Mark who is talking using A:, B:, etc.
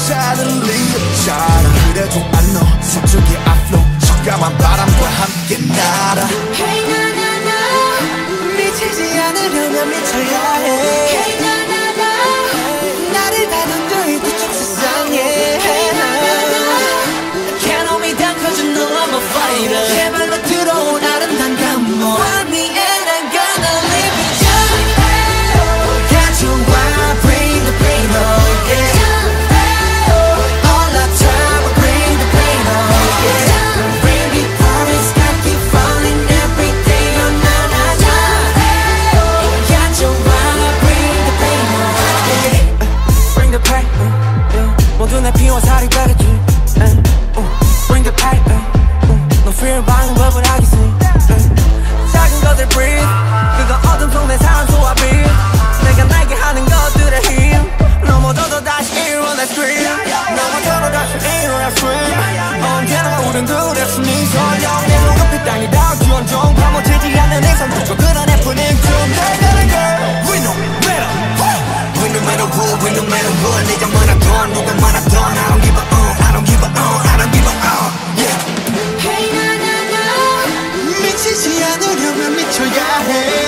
A: 잘 들리잖아. 그래도 안 너 서쪽의 앞로 적감한 바람과 함께 날아.
B: Hey 나나나 미치지 않으려면 미쳐야 해. Hey 나나나 나를 다듬고 이쪽 세상에. Hey 나나나 Can't hold me down cause you know I'm a fighter. 제발로 들어온 아름다운 감동. Find me and I'm gonna live with you. Got you wild, bring the pain on, yeah. All the time I bring the pain on, yeah. Bring me promise, I keep falling every day. Oh na na na. Got you wild, bring the pain on, yeah. Bring the pain, yeah. 모두 내 피와 살이 되겠지. Bring the pain, no fear 방은 법을 하겠지. 작은 것들 breathe, 그거 어둠 속 내 산소와 breathe. 내가 날게 하는 것들의 힘 넘어져도 다시 일어나 scream. 넘어져도 다시 일어나 scream. 언제나 우린 둘의 숨이 설령 내 눈앞이 땅이 닿을지 온종 파묻히지 않는 이상 그저 그런 해프닝 좀 해가는 girl. We no matter who, we no matter who, we no matter what. 네가 말하던 누가 말하던 I don't give a I don't give a I don't give a yeah. Hey 나나나 미치지 않으려면 미쳐야 해.